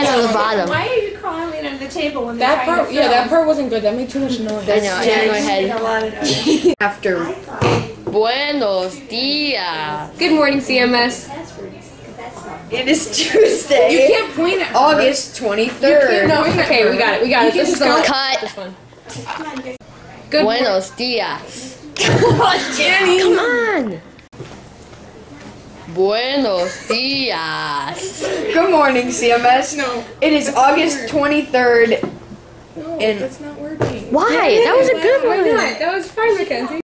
head on the bottom. Why are you crawling under the table when that part? Yeah, that part wasn't good. That made too much noise. I know. I hit my head. A lot of noise. After. Buenos dias. Good morning, CMS. It is Tuesday. You can't point at August 23rd. No, okay, we got it. We got it. This is the Cut. This one. Good Buenos dias. Jenny. Come on. Buenos dias. Good morning, CMS. No. It is August 23rd. No, And- that's not working. Why? That was a good Why one. not? That was fine, Mackenzie.